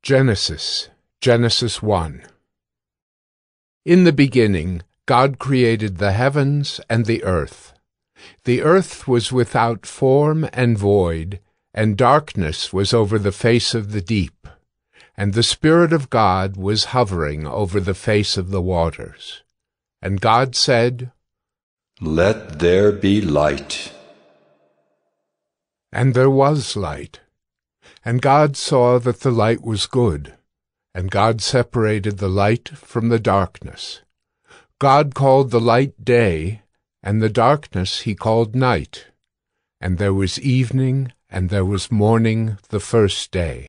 Genesis 1. In the beginning, God created the heavens and the earth. The earth was without form and void, and darkness was over the face of the deep, and the Spirit of God was hovering over the face of the waters. And God said, "Let there be light." And there was light. And God saw that the light was good, and God separated the light from the darkness. God called the light day, and the darkness he called night. And there was evening, and there was morning the first day.